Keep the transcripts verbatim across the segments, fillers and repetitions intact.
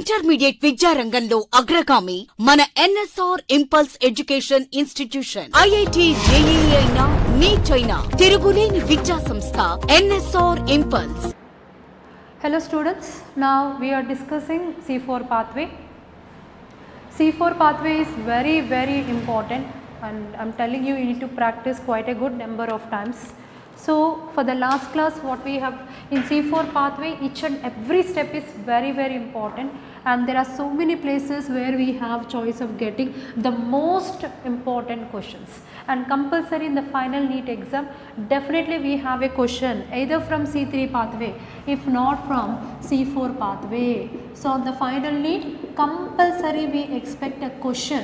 Intermediate విద్యారంగంలో అగ్రగామి మన NSR Impulse education institution. IIT JEE అయినా నీట్ అయినా తిరుగులేని విద్యా సంస్థ NSR Impulse. Hello students, now we are discussing C four pathway. C four pathway is very very important and I am telling you, you need to practice quite a good number of times. So for the last class what we have in C four pathway, each and every step is very very important and there are so many places where we have choice of getting the most important questions, and compulsory in the final NEET exam definitely we have a question either from C three pathway if not from C four pathway. So on the final NEET compulsory we expect a question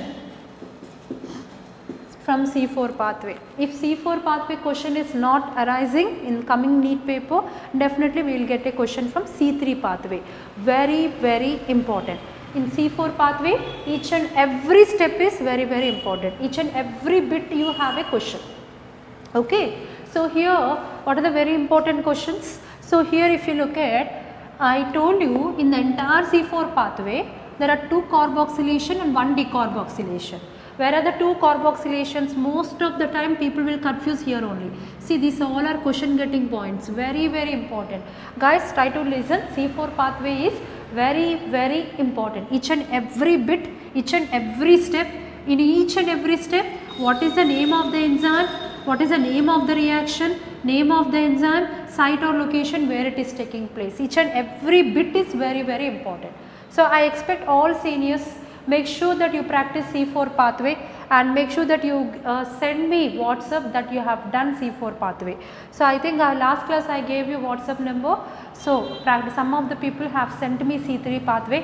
from C four pathway. If C four pathway question is not arising in coming NEET paper, definitely we will get a question from C three pathway. Very very important. In C four pathway, each and every step is very very important. Each and every bit you have a question. Okay. So here what are the very important questions? So here if you look at, I told you in the entire C four pathway there are two carboxylation and one decarboxylation. Where are the two carboxylations? Most of the time people will confuse here only. See, these all are question getting points, very very important. Guys, try to listen. C four pathway is very very important. Each and every bit, each and every step, in each and every step, what is the name of the enzyme, what is the name of the reaction, name of the enzyme, site or location where it is taking place. Each and every bit is very very important. So I expect all seniors, make sure that you practice C four pathway and make sure that you uh, send me WhatsApp that you have done C four pathway. So I think uh, last class I gave you WhatsApp number. So practice, some of the people have sent me C three pathway.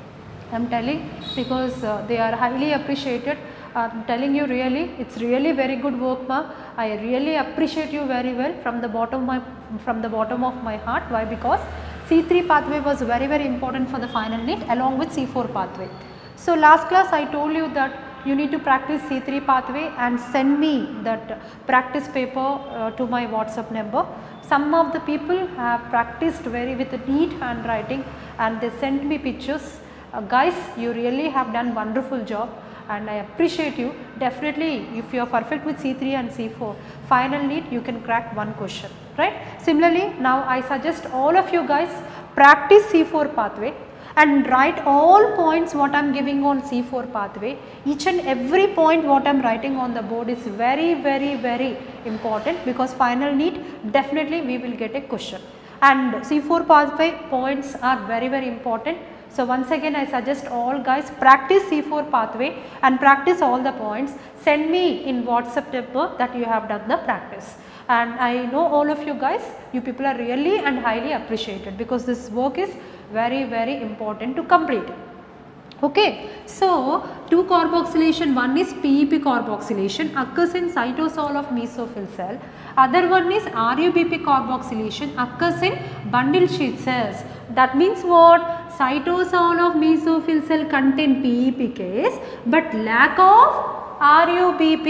I am telling because uh, they are highly appreciated. I am telling you really, it's really very good work, ma. I really appreciate you very well from the bottom of my from the bottom of my heart. Why? Because C three pathway was very very important for the final NEET along with C four pathway. So last class I told you that you need to practice C three pathway and send me that practice paper uh, to my WhatsApp number. Some of the people have practiced very with a neat handwriting and they sent me pictures. Uh, guys, you really have done wonderful job and I appreciate you. Definitely if you are perfect with C three and C four, final NEET you can crack one question, right? Similarly, now I suggest all of you guys practice C four pathway and write all points what I am giving on C four pathway. Each and every point what I am writing on the board is very very very important because final NEET definitely we will get a question and C four pathway points are very very important. So once again I suggest all guys practice C four pathway and practice all the points. Send me in WhatsApp number that you have done the practice. And I know all of you guys, you people are really and highly appreciated because this work is very very important to complete. Okay. So two carboxylation, one is P E P carboxylation occurs in cytosol of mesophyll cell, other one is R U B P carboxylation occurs in bundle sheath cells. That means what? Cytosol of mesophyll cell contain P E P case but lack of R U B P.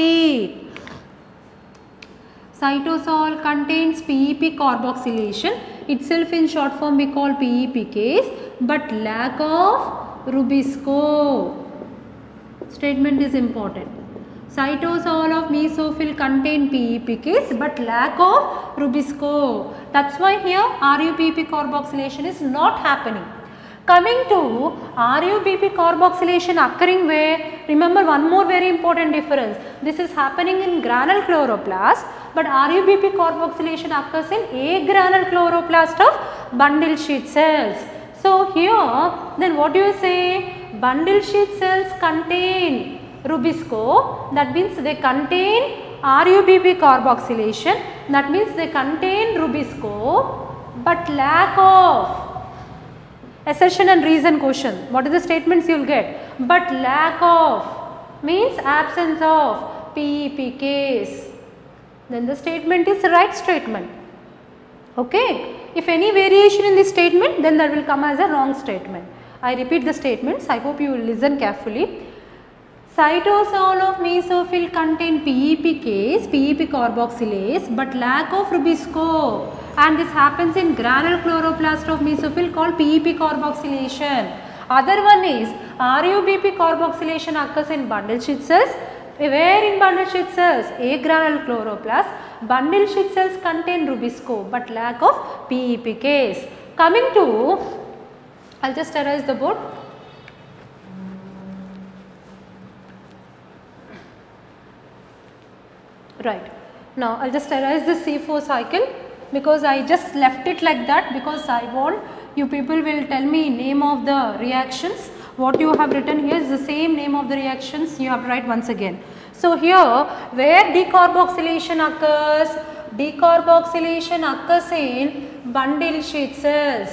Cytosol contains P E P carboxylation, itself in short form we call P E P case but lack of Rubisco. Statement is important. Cytosol of mesophyll contain P E P case but lack of Rubisco. That is why here R U B P carboxylation is not happening. Coming to R U B P carboxylation occurring where? Remember one more very important difference. This is happening in granule chloroplast but R U B P carboxylation occurs in agranule chloroplast of bundle sheath cells. So here then what do you say? Bundle sheath cells contain Rubisco, that means they contain R U B P carboxylation, that means they contain Rubisco but lack of assertion and reason question. What is the statements you will get? But lack of means absence of P E P case. Then the statement is right statement. Okay. If any variation in this statement, then that will come as a wrong statement. I repeat the statements. I hope you will listen carefully. Cytosol of mesophyll contain P E P case, P E P carboxylase but lack of Rubisco, and this happens in granule chloroplast of mesophyll called P E P carboxylation. Other one is R U B P carboxylation occurs in bundle sheet cells. Where in bundle sheet cells? Agranule chloroplast. Bundle sheet cells contain rubisco but lack of P E P case. Coming to, I will just erase the board. Right. Now I will just erase the C four cycle because I just left it like that because I want you people will tell me name of the reactions. What you have written here is the same name of the reactions you have to write once again. So here where decarboxylation occurs, decarboxylation occurs in bundle sheet cells.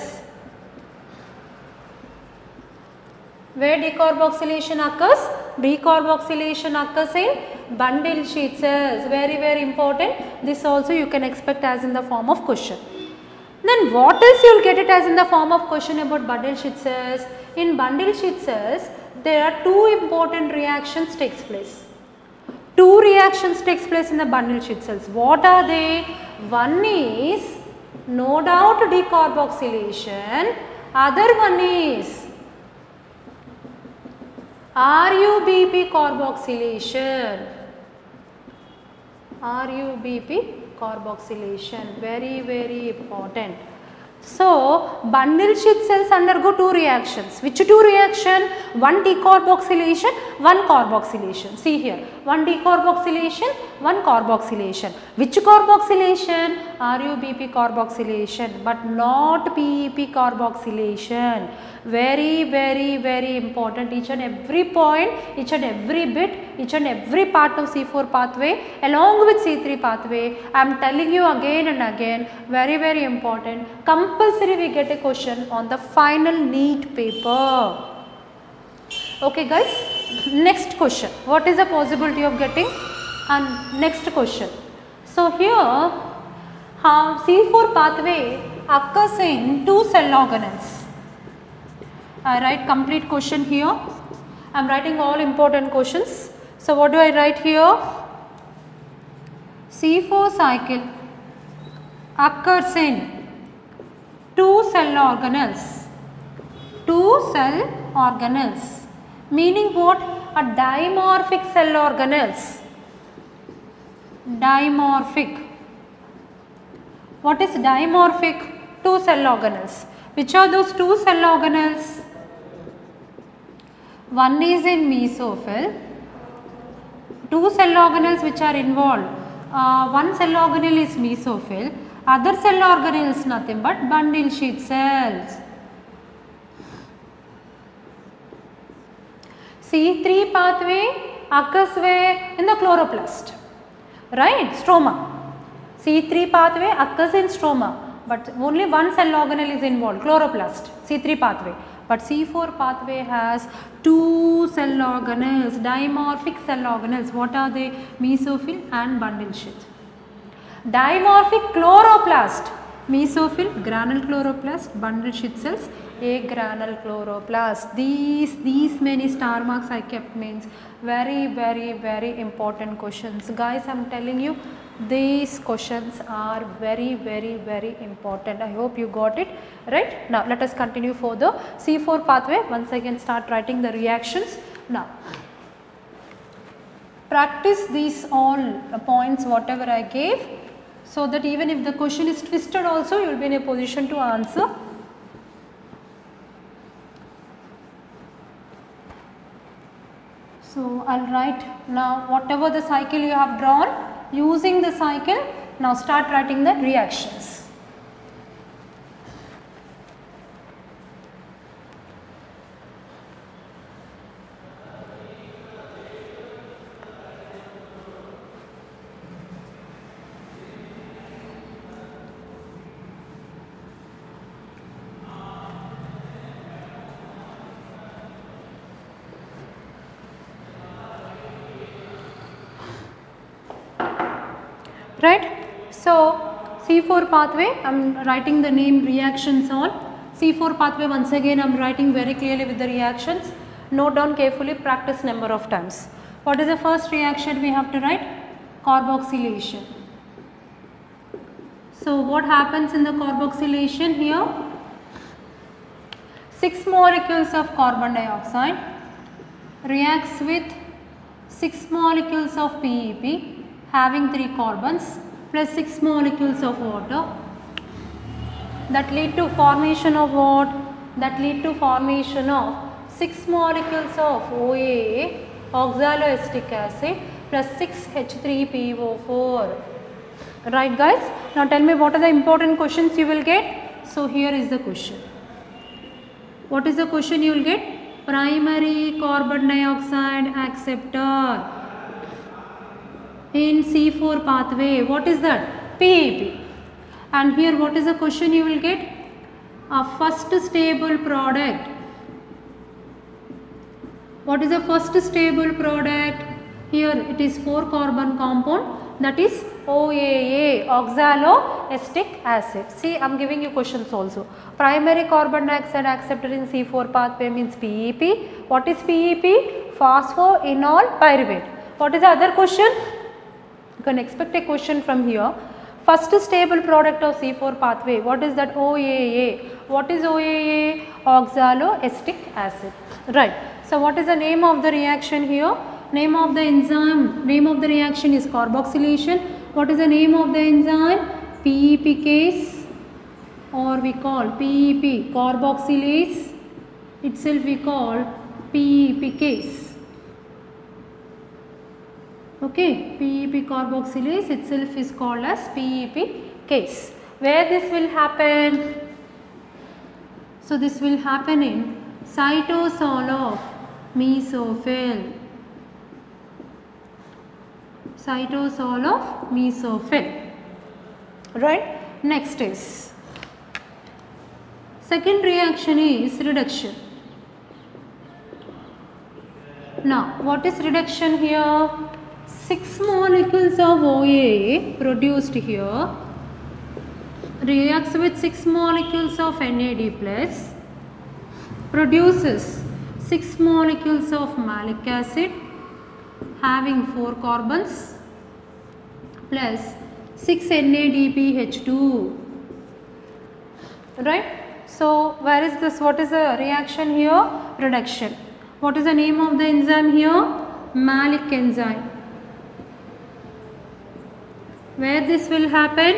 Where decarboxylation occurs? Decarboxylation occurs in bundle sheet cells. Very very important. This also you can expect as in the form of question. Then what else you will get it as in the form of question about bundle sheet cells? In bundle sheet cells there are two important reactions takes place. Two reactions takes place in the bundle sheet cells. What are they? One is no doubt decarboxylation. Other one is R U B P carboxylation. R U B P carboxylation. Very very important. So bundle sheet cells undergo two reactions. Which two reaction? One decarboxylation, one carboxylation. See here, one decarboxylation, one carboxylation. Which carboxylation? R U B P carboxylation, but not P E P carboxylation. Very very very important. Each and every point, each and every bit, each and every part of C four pathway along with C three pathway, I am telling you again and again, very very important. Compulsory we get a question on the final NEET paper. Okay guys, next question. What is the possibility of getting? And next question. So here how C four pathway occurs in two cell organelles. I write complete question here. I am writing all important questions. So what do I write here? C four cycle occurs in two cell organelles. Two cell organelles. Meaning what? A dimorphic cell organelles. Dimorphic. What is dimorphic? Two cell organelles. Which are those two cell organelles? One is in mesophyll. Two cell organelles which are involved. Uh, one cell organelle is mesophyll. Other cell organelle is nothing but bundle sheet cells. C three pathway occurs where? In the chloroplast. Right? Stroma. C three pathway occurs in stroma, but only one cell organelle is involved, chloroplast, C three pathway. But C four pathway has two cell organelles, dimorphic cell organelles. What are they? Mesophyll and bundle sheet. Dimorphic chloroplast, mesophyll, granule chloroplast, bundle sheet cells, agranule chloroplast. These, these many star marks I kept means very, very, very important questions. Guys, I am telling you, these questions are very, very, very important. I hope you got it right. Now, let us continue for the C four pathway. Once again, start writing the reactions. Now, practice these all points whatever I gave, so that even if the question is twisted also, you will be in a position to answer. So, I will write now whatever the cycle you have drawn. Using the cycle, now start writing the reactions. Right. So, C four pathway, I am writing the name reactions on. C four pathway, once again I am writing very clearly with the reactions. Note down carefully, practice number of times. What is the first reaction we have to write? Carboxylation. So, what happens in the carboxylation here? six molecules of carbon dioxide reacts with six molecules of P E P having three carbons plus six molecules of water, that lead to formation of what? That lead to formation of six molecules of O A A, oxaloacetic acid, plus six H three P O four. Right guys? Now tell me what are the important questions you will get. So here is the question. What is the question you will get? Primary carbon dioxide acceptor in C four pathway. What is that? P E P. And here what is the question you will get? A first stable product. What is the first stable product? Here it is four carbon compound, that is O A A, oxaloacetic acid. See, I am giving you questions also. Primary carbon dioxide acceptor in C four pathway means P E P. What is P E P? Phosphoenol pyruvate. What is the other question? You can expect a question from here. First stable product of C four pathway. What is that? O A A. What is O A A? Oxaloacetic acid. Right. So what is the name of the reaction here? Name of the enzyme, name of the reaction is carboxylation. What is the name of the enzyme? P E P case, or we call P E P carboxylase itself we call P E P case. Okay, P E P carboxylase itself is called as P E P case. Where this will happen? So this will happen in cytosol of mesophyll. Cytosol of mesophyll. Right. Next is second reaction is reduction. Now what is reduction here? Six molecules of O A A produced here reacts with six molecules of N A D plus, produces six molecules of malic acid having four carbons plus six N A D P H two. Right. So where is this? What is the reaction here? Reduction. What is the name of the enzyme here? Malic enzyme. Where this will happen?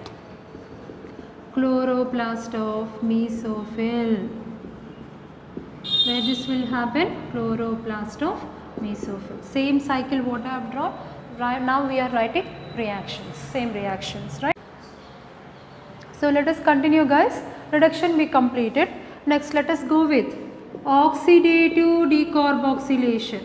Chloroplast of mesophyll. Where this will happen? Chloroplast of mesophyll. Same cycle what I have drawn. Right now we are writing reactions. Same reactions, right? So let us continue guys. Reduction we completed. Next let us go with oxidative decarboxylation.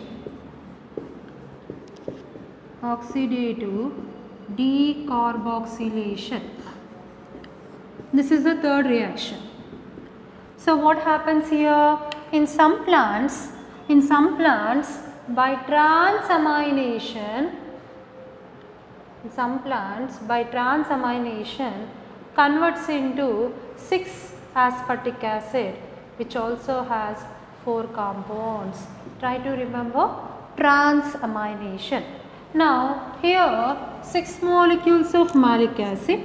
Oxidative decarboxylation. This is the third reaction. So what happens here? In some plants, in some plants by transamination, in some plants by transamination converts into six aspartic acid, which also has four compounds. Try to remember transamination. Now here six molecules of malic acid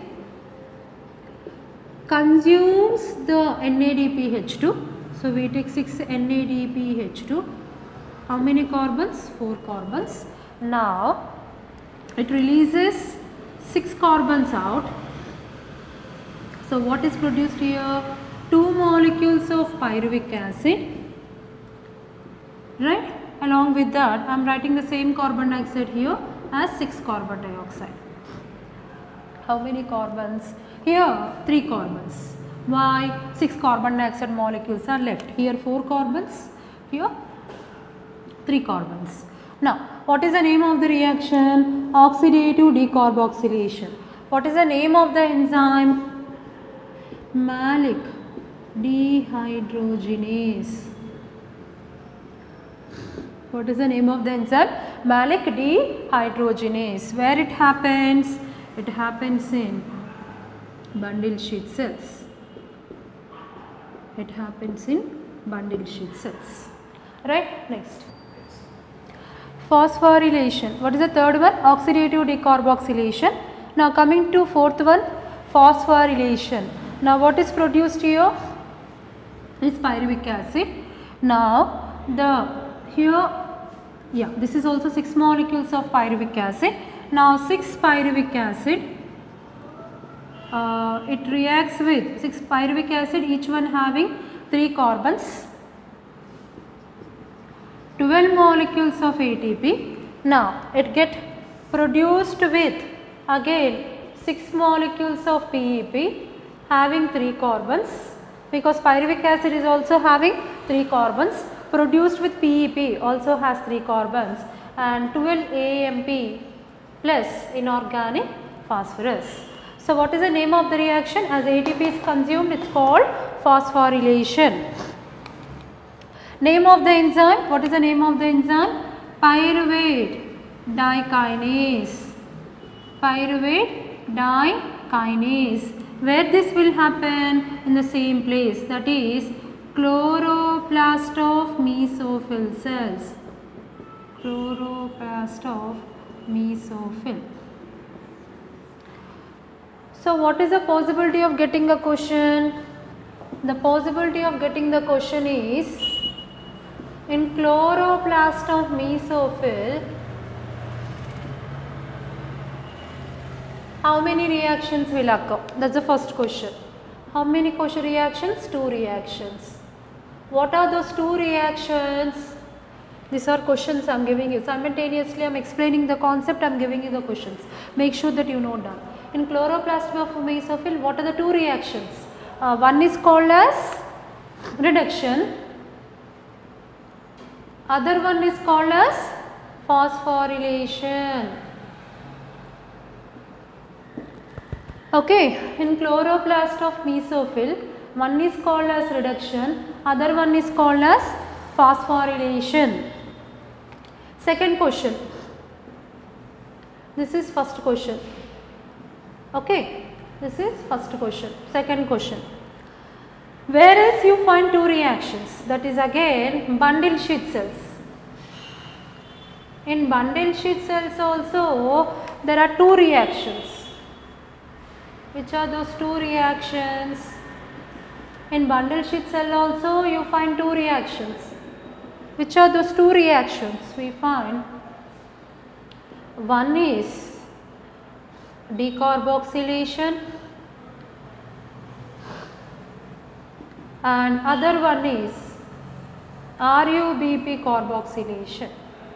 consumes the N A D P H two. So we take six N A D P H two. How many carbons? four carbons. Now it releases six carbons out. So what is produced here? Two molecules of pyruvic acid. Right? Along with that I am writing the same carbon dioxide here as six carbon dioxide. How many carbons? Here three carbons. Why? six carbon dioxide molecules are left. Here four carbons, here three carbons. Now what is the name of the reaction? Oxidative decarboxylation. What is the name of the enzyme? Malic dehydrogenase. What is the name of the enzyme? Malic dehydrogenase. Where it happens? It happens in bundle sheet cells. It happens in bundle sheet cells. Right? Next. Phosphorylation. What is the third one? Oxidative decarboxylation. Now coming to fourth one, phosphorylation. Now what is produced here? is pyruvic acid. Now the here, yeah, this is also six molecules of pyruvic acid. Now six pyruvic acid, uh, it reacts with six pyruvic acid, each one having three carbons, twelve molecules of A T P. Now it get produced with again six molecules of P E P having three carbons, because pyruvic acid is also having three carbons, produced with P E P also has three carbons, and twelve A M P plus inorganic phosphorus. So what is the name of the reaction? As A T P is consumed, it is called phosphorylation. Name of the enzyme, what is the name of the enzyme? Pyruvate dikinase. Pyruvate dikinase. Where this will happen? In the same place, that is chloroplast of mesophyll cells. Chloroplast of mesophyll. So what is the possibility of getting a question? The possibility of getting the question is, in chloroplast of mesophyll, how many reactions will occur? That is the first question. How many question reactions? Two reactions. What are those two reactions? These are questions I am giving you. Simultaneously I am explaining the concept, I am giving you the questions. Make sure that you note down. In chloroplast of mesophyll, what are the two reactions? Uh, one is called as reduction, other one is called as phosphorylation. Okay, in chloroplast of mesophyll, one is called as reduction, other one is called as phosphorylation. Second question, this is first question. Okay, this is first question. Second question, whereas you find two reactions, that is again bundle sheath cells. In bundle sheath cells also there are two reactions. Which are those two reactions? In bundle sheath cell also you find two reactions. Which are those two reactions? We find one is decarboxylation and other one is R U B P carboxylation.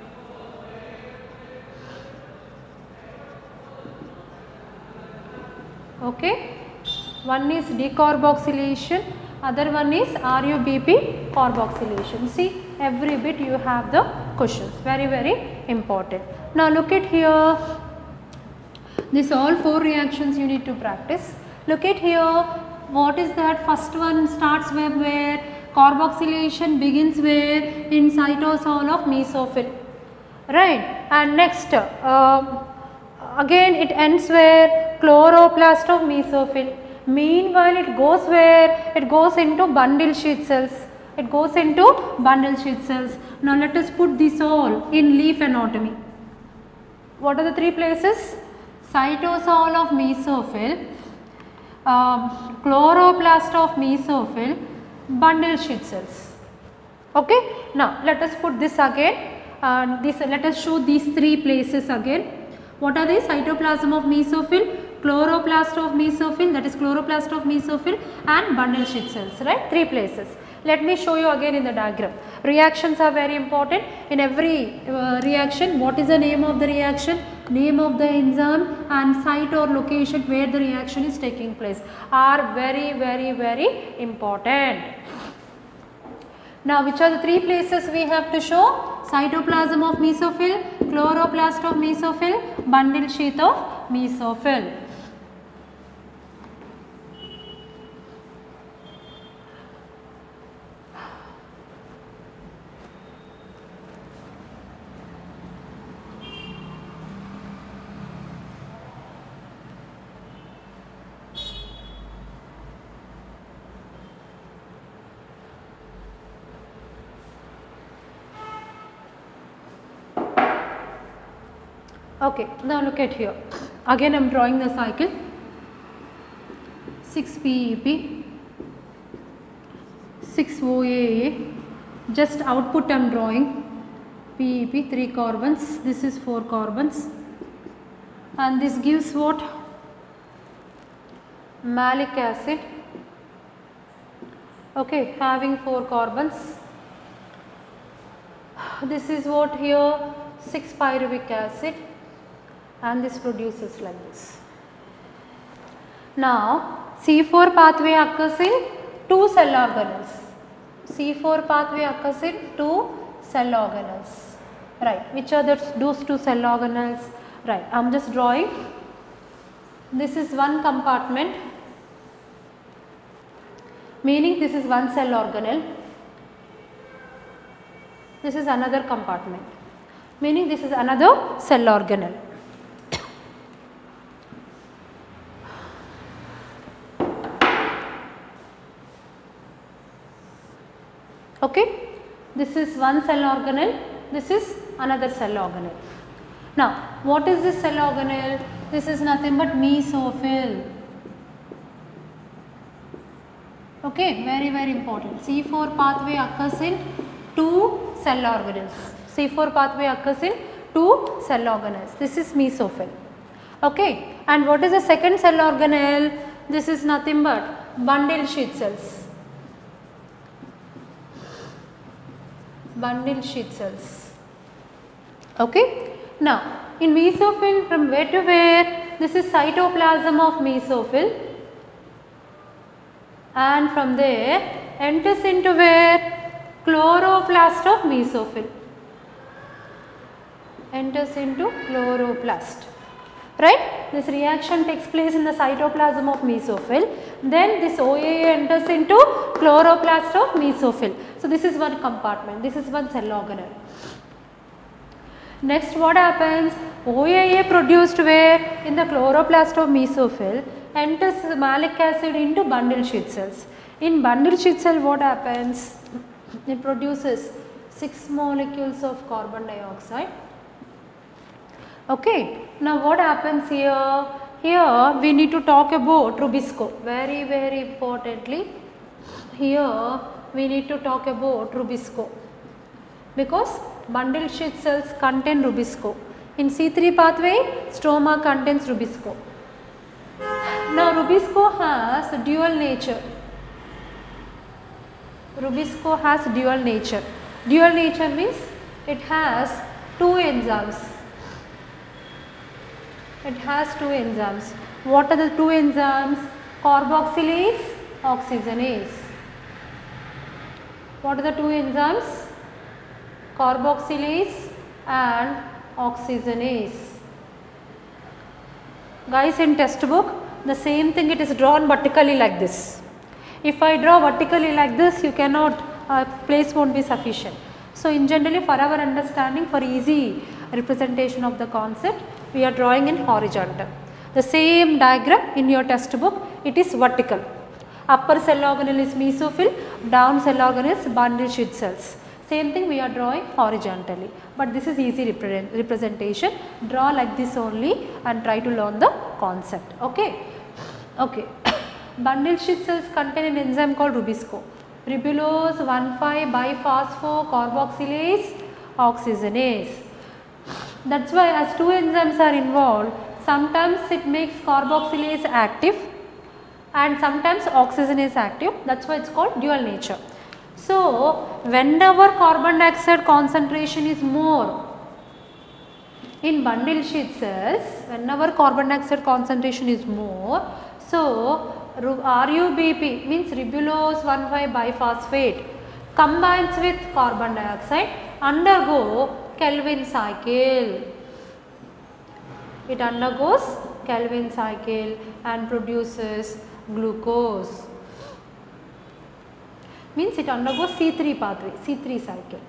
Okay, one is decarboxylation, other one is R U B P carboxylation. See, every bit you have the questions, very very important. Now look at here, this all four reactions you need to practice. Look at here, what is that? First one starts with where? Carboxylation begins where? In cytosol of mesophyll, right? And next uh, again it ends where? Chloroplast of mesophyll. Meanwhile it goes where? It goes into bundle sheath cells. It goes into bundle sheath cells. Now let us put this all in leaf anatomy. What are the three places? Cytosol of mesophyll, uh, chloroplast of mesophyll, bundle sheath cells. Okay. Now let us put this again. Uh, this let us show these three places again. What are they? Cytoplasm of mesophyll, chloroplast of mesophyll, that is chloroplast of mesophyll, and bundle sheath cells, right? Three places. Let me show you again in the diagram. Reactions are very important. In every uh, reaction, what is the name of the reaction, name of the enzyme, and site or location where the reaction is taking place are very very very important. Now which are the three places we have to show? Cytoplasm of mesophyll, chloroplast of mesophyll, bundle sheath of mesophyll. Okay, now look at here. Again I am drawing the cycle. six P E P, six is O A A, just output I am drawing, P E P, three carbons, this is four carbons, and this gives what? Malic acid, okay, having four carbons. This is what here? six pyruvic acid, and this produces like this. Now C four pathway occurs in two cell organelles. C four pathway occurs in two cell organelles. Right. Which are the, those two cell organelles? Right. I am just drawing. This is one compartment, meaning this is one cell organelle. This is another compartment, meaning this is another cell organelle. Okay, this is one cell organelle, this is another cell organelle. Now, what is this cell organelle? This is nothing but mesophyll. Okay, very very important. C four pathway occurs in two cell organelles. C four pathway occurs in two cell organelles. This is mesophyll. Okay, and what is the second cell organelle? This is nothing but bundle sheath cells. Bundle sheath cells. Okay. Now, in mesophyll, from where to where? This is cytoplasm of mesophyll, and from there enters into where? Chloroplast of mesophyll. Enters into chloroplast. Right? This reaction takes place in the cytoplasm of mesophyll. Then this O A A enters into chloroplast of mesophyll. So, this is one compartment. This is one cell organelle. Next, what happens? O A A produced where? In the chloroplast of mesophyll enters malic acid into bundle sheath cells. In bundle sheath cell, what happens? It produces six molecules of carbon dioxide. Okay. Now, what happens here? Here we need to talk about Rubisco. Very very importantly, here we need to talk about Rubisco, because bundle sheath cells contain Rubisco. In C three pathway, stroma contains Rubisco. Now, Rubisco has dual nature. Rubisco has dual nature. Dual nature means it has two enzymes. It has two enzymes. What are the two enzymes? Carboxylase, oxygenase. What are the two enzymes? Carboxylase and oxygenase. Guys, in textbook, the same thing, it is drawn vertically like this. If I draw vertically like this, you cannot, uh, place won't be sufficient. So, in generally for our understanding, for easy representation of the concept, we are drawing in horizontal. The same diagram in your textbook, it is vertical. Upper cell organelle is mesophyll, down cell organelle is bundle sheath cells. Same thing we are drawing horizontally, but this is easy repre representation. Draw like this only and try to learn the concept. Okay. Okay. Bundle sheath cells contain an enzyme called Rubisco. Ribulose one five biphospho carboxylase oxygenase. That is why as two enzymes are involved, sometimes it makes carboxylase active and sometimes oxygenase active. That is why it is called dual nature. So, whenever carbon dioxide concentration is more in bundle sheath cells, whenever carbon dioxide concentration is more, so R U B P means ribulose one five biphosphate combines with carbon dioxide, undergo Calvin cycle. It undergoes Calvin cycle and produces glucose. Means it undergoes C three pathway, C three cycle.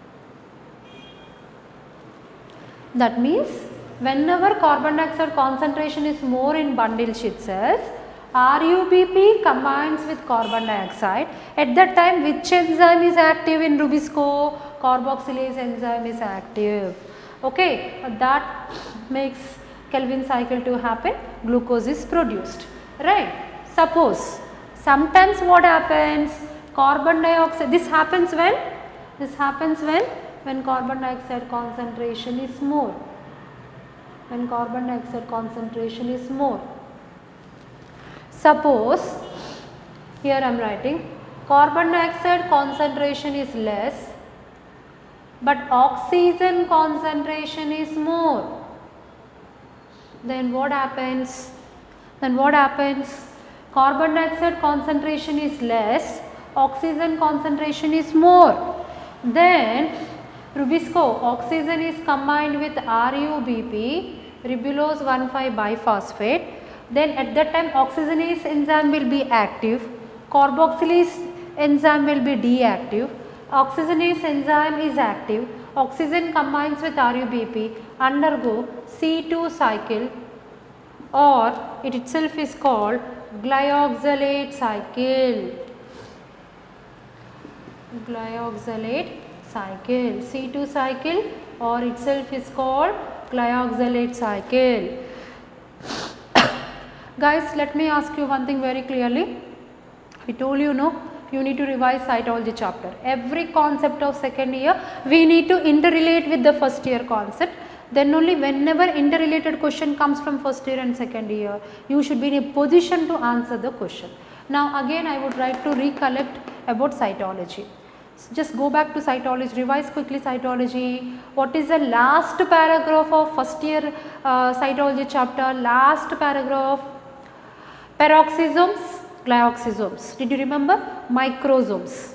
That means whenever carbon dioxide concentration is more in bundle sheath cells, R U B P combines with carbon dioxide. At that time, which enzyme is active in Rubisco? Carboxylase enzyme is active. Okay, that makes Calvin cycle to happen, glucose is produced, right. Suppose sometimes what happens, carbon dioxide, this happens when, this happens when, when carbon dioxide concentration is more, when carbon dioxide concentration is more. Suppose, here I am writing, carbon dioxide concentration is less, but oxygen concentration is more. Then what happens? Then what happens? Carbon dioxide concentration is less, oxygen concentration is more. Then Rubisco, oxygen is combined with R U B P, ribulose one five biphosphate. Then at that time oxygenase enzyme will be active, carboxylase enzyme will be deactive. Oxygenase enzyme is active, oxygen combines with R U B P, undergo C two cycle, or it itself is called glyoxylate cycle. Glyoxylate cycle, C two cycle, or itself is called glyoxylate cycle. Guys, let me ask you one thing very clearly. I told you, no, you need to revise cytology chapter. Every concept of second year we need to interrelate with the first year concept. Then only whenever interrelated question comes from first year and second year, you should be in a position to answer the question. Now again I would like to recollect about cytology. So just go back to cytology, revise quickly cytology. What is the last paragraph of first year uh, cytology chapter? Last paragraph, peroxisomes, glyoxysomes. Did you remember? Microsomes.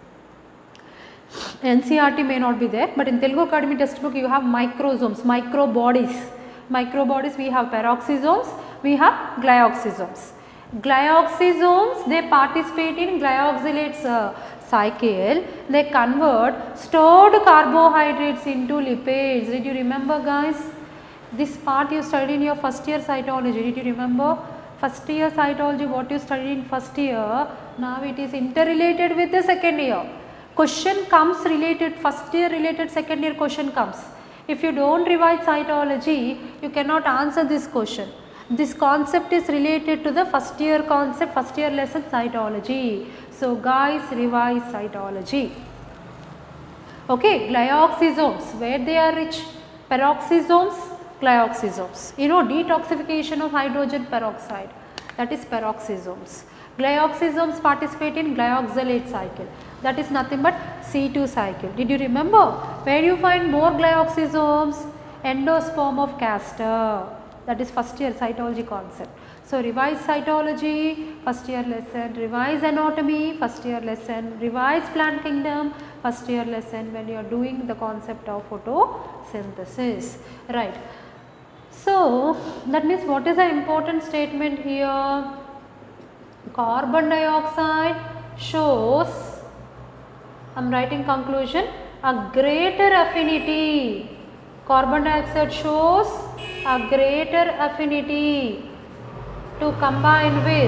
N C E R T may not be there, but in Telugu Academy textbook you have microsomes, micro bodies. Micro bodies, we have peroxisomes, we have glyoxysomes. Glyoxysomes, they participate in glyoxylate uh, cycle, they convert stored carbohydrates into lipids. Did you remember, guys? This part you studied in your first year cytology. Did you remember? First year cytology, what you studied in first year, now it is interrelated with the second year. Question comes related, first year related, second year question comes. If you do not revise cytology, you cannot answer this question. This concept is related to the first year concept, first year lesson cytology. So guys, revise cytology. Okay, glyoxysomes, where they are rich? Peroxisomes, glyoxysomes. You know, detoxification of hydrogen peroxide, that is peroxisomes. Glyoxysomes participate in glyoxylate cycle, that is nothing but C two cycle. Did you remember? Where you find more glyoxysomes? Endosperm of castor, that is first year cytology concept. So revise cytology, first year lesson, revise anatomy, first year lesson, revise plant kingdom, first year lesson when you are doing the concept of photosynthesis, right. So that means what is the important statement here? Carbon dioxide shows, I am writing conclusion, a greater affinity. Carbon dioxide shows a greater affinity to combine with,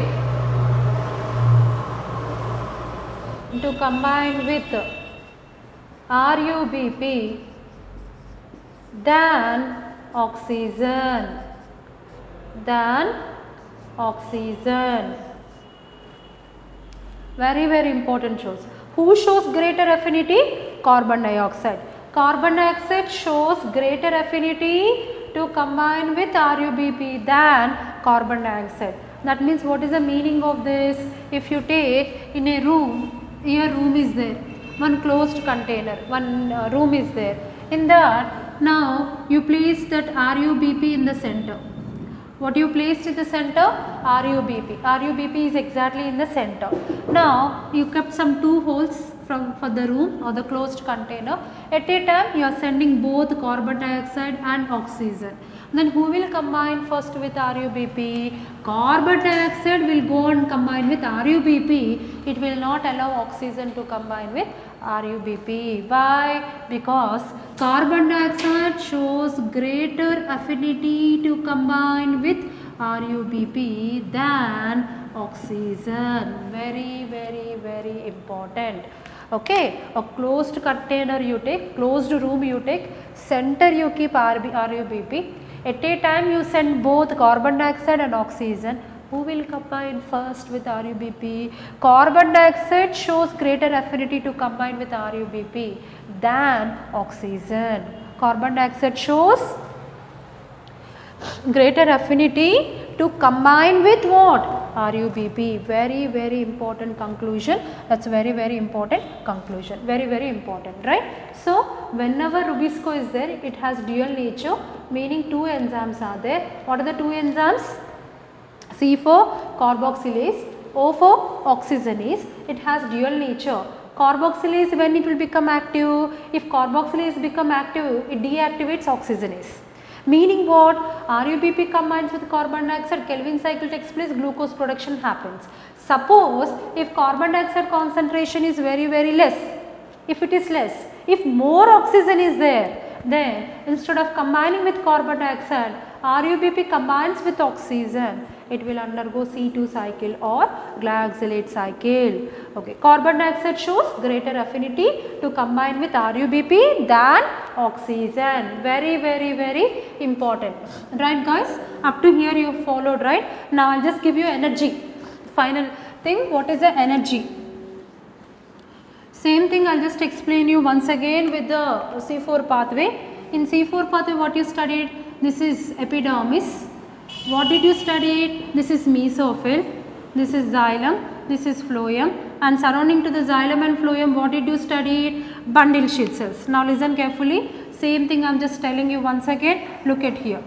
to combine with R U B P than oxygen, than oxygen. Very very important shows. Who shows greater affinity? Carbon dioxide. Carbon dioxide shows greater affinity to combine with R U B P than carbon dioxide. That means what is the meaning of this? If you take in a room, here room is there, one closed container, one uh, room is there. In that, now you place that R U B P in the center. What you placed in the center? R U B P. R U B P is exactly in the center. Now you kept some two holes from for the room or the closed container. At a time you are sending both carbon dioxide and oxygen. Then who will combine first with R U B P? Carbon dioxide will go and combine with R U B P. It will not allow oxygen to combine with R U B P. Why? Because carbon dioxide shows greater affinity to combine with R U B P than oxygen. Very very very important. Okay, a closed container you take, closed room you take, center you keep R U B P. At a time you send both carbon dioxide and oxygen. Who will combine first with R U B P? Carbon dioxide shows greater affinity to combine with R U B P than oxygen. Carbon dioxide shows greater affinity to combine with what? R U B P. Very very important conclusion. That's very very important conclusion. Very very important, right? So whenever Rubisco is there, it has dual nature, meaning two enzymes are there. What are the two enzymes? C four carboxylase, O four oxygenase. It has dual nature. Carboxylase, when it will become active? If carboxylase become active, it deactivates oxygenase. Meaning what? R U B P combines with carbon dioxide, Kelvin cycle takes place, glucose production happens. Suppose if carbon dioxide concentration is very very less, if it is less, if more oxygen is there, then instead of combining with carbon dioxide, R U B P combines with oxygen. It will undergo C two cycle or glyoxylate cycle. Okay. Carbon dioxide shows greater affinity to combine with R U B P than oxygen. Very very very important. Right guys, up to here you followed, right? Now I will just give you energy. Final thing, what is the energy? Same thing I will just explain you once again with the C four pathway. In C four pathway, what you studied? This is epidermis. What did you study? This is mesophyll, this is xylem, this is phloem, and surrounding to the xylem and phloem, what did you study? Bundle sheath cells. Now listen carefully. Same thing I am just telling you once again. Look at here.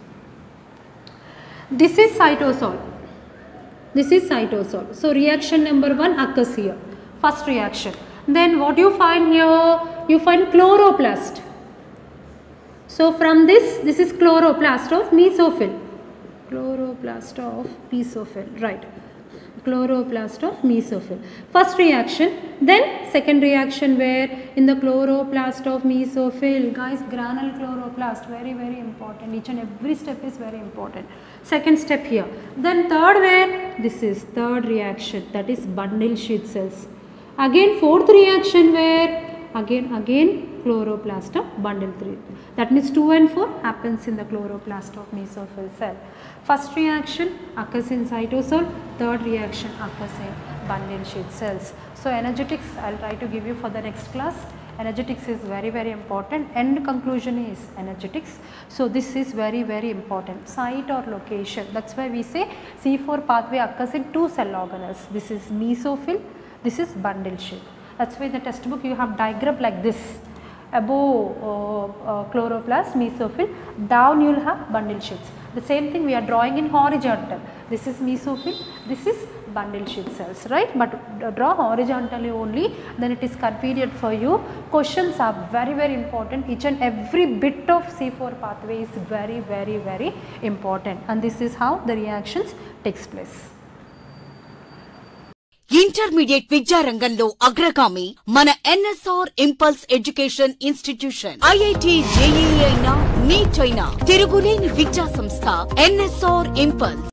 This is cytosol. This is cytosol. So reaction number one occurs here. First reaction. Then what you find here? You find chloroplast. So from this, this is chloroplast of mesophyll. Chloroplast of mesophyll, right? Chloroplast of mesophyll. First reaction, then second reaction where in the chloroplast of mesophyll, guys, granule chloroplast, very very important. Each and every step is very important. Second step here. Then third where? This is third reaction, that is bundle sheath cells. Again fourth reaction where? Again again chloroplast of bundle three. That means two and four happens in the chloroplast of mesophyll cell. First reaction occurs in cytosol, third reaction occurs in bundle sheath cells. So energetics I will try to give you for the next class. Energetics is very very important. End conclusion is energetics. So this is very very important. Site or location. That's why we say C four pathway occurs in two cell organelles. This is mesophyll, this is bundle sheath. That's why in the textbook you have diagram like this. Above uh, uh, chloroplast, mesophyll, down you will have bundle sheaths. The same thing we are drawing in horizontal. This is mesophyll, this is bundle sheath cells, right? But draw horizontally only, then it is convenient for you. Questions are very very important. Each and every bit of C four pathway is very very very important, and this is how the reactions takes place. Intermediate విద్యా రంగంలో అగ్రగామి మన NSR Impulse education institution. IIT JEE అయినా NEET అయినా తిరుగులేని విద్యా సంస్థ NSR impulse.